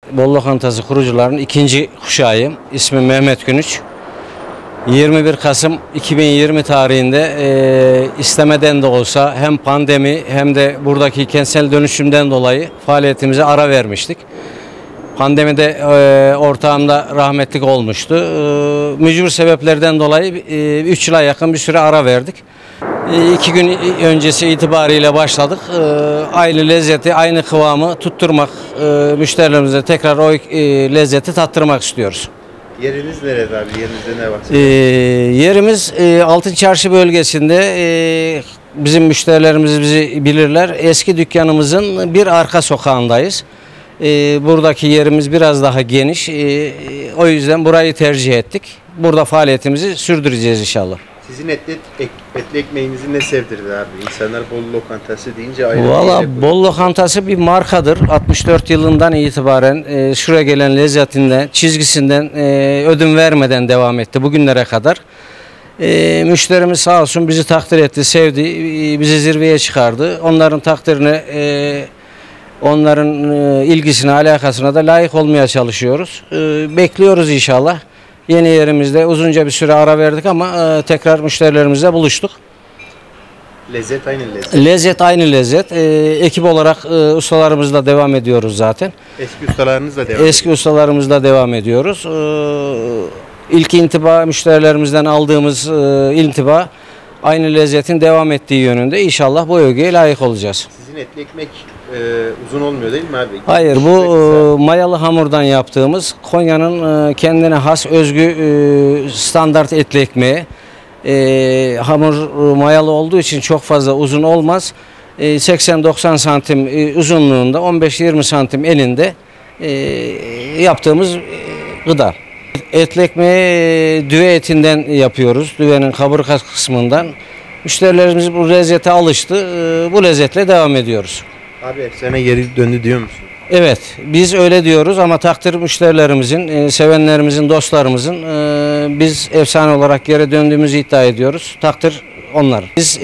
Bol Lokantası kurucularının ikinci kuşağıyım. İsmim Mehmet Günüç. 21 Kasım 2020 tarihinde istemeden de olsa hem pandemi hem de buradaki kentsel dönüşümden dolayı faaliyetimize ara vermiştik. Pandemide ortağımda rahmetlik olmuştu. Mücbir sebeplerden dolayı 3 yıla yakın bir süre ara verdik. 2 gün öncesi itibariyle başladık. Aynı lezzeti, aynı kıvamı tutturmak, müşterilerimize tekrar o lezzeti tattırmak istiyoruz. Yeriniz nerede abi? Yerinizde ne var? Yerimiz Altın Çarşı bölgesinde. Bizim müşterilerimiz bizi bilirler. Eski dükkanımızın bir arka sokağındayız. Buradaki yerimiz biraz daha geniş. O yüzden burayı tercih ettik. Burada faaliyetimizi sürdüreceğiz inşallah. Sizin etli ekmeğinizi ne sevdirdi abi? İnsanlar Bol Lokantası deyince ayrı. Valla Bol Lokantası bir markadır. 64 yılından itibaren şuraya gelen lezzetinden, çizgisinden ödün vermeden devam etti bugünlere kadar. Müşterimiz sağ olsun bizi takdir etti, sevdi, bizi zirveye çıkardı. Onların takdirine, onların ilgisine, alakasına da layık olmaya çalışıyoruz. Bekliyoruz inşallah. Yeni yerimizde uzunca bir süre ara verdik ama tekrar müşterilerimizle buluştuk. Lezzet aynı lezzet. Lezzet aynı lezzet. Ekip olarak ustalarımızla devam ediyoruz zaten. Eski ustalarınızla devam ediyoruz. Eski ustalarımızla devam ediyoruz. İlk intiba müşterilerimizden aldığımız intiba aynı lezzetin devam ettiği yönünde. İnşallah bu övgüye layık olacağız. Sizin etli ekmek uzun olmuyor değil mi abi? Hayır, bu mayalı hamurdan yaptığımız Konya'nın kendine has özgü standart etli ekmeği. Hamur mayalı olduğu için çok fazla uzun olmaz. 80-90 santim uzunluğunda, 15-20 santim elinde yaptığımız gıda. Etli ekmeği düve etinden yapıyoruz. Düvenin kaburga kısmından. Müşterilerimiz bu lezzete alıştı. Bu lezzetle devam ediyoruz. Abi efsane geri döndü diyor musun? Evet, biz öyle diyoruz ama takdir müşterilerimizin, sevenlerimizin, dostlarımızın biz efsane olarak geri döndüğümüzü iddia ediyoruz. Takdir onlar. Biz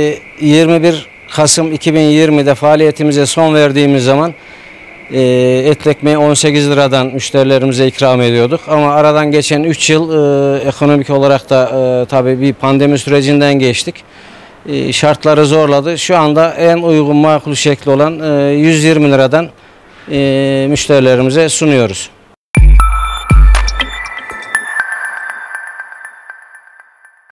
21 Kasım 2020'de faaliyetimize son verdiğimiz zaman etli ekmeği 18 liradan müşterilerimize ikram ediyorduk. Ama aradan geçen 3 yıl ekonomik olarak da tabii bir pandemi sürecinden geçtik. Şartları zorladı. Şu anda en uygun makul şekli olan 120 liradan müşterilerimize sunuyoruz.